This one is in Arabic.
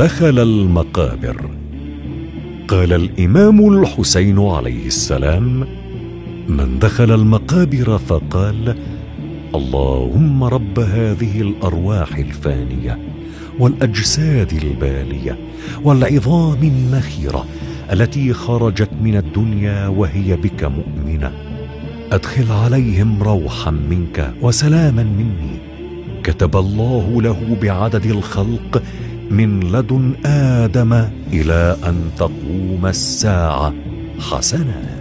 دخل المقابر. قال الإمام الحسين عليه السلام: من دخل المقابر فقال: اللهم رب هذه الأرواح الفانية والأجساد البالية والعظام النخرة التي خرجت من الدنيا وهي بك مؤمنة، أدخل عليهم روحا منك وسلاما مني كتب الله له بعدد الخلق من لدن آدم إلى أن تقوم الساعة حسنات.